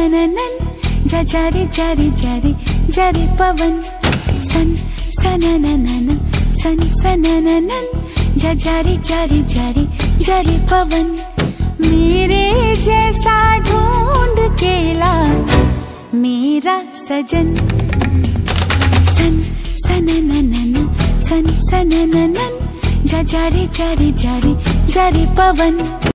सनननन जा जारे जारे जारे जारे पवन सन सनननन सन सनननन जा जारे जारे जारे जारे पवन मेरे जैसा ढूंढ के ला मेरा सजन सन सनननन सन सनननन जा जारे जारे जारे जारे पवन।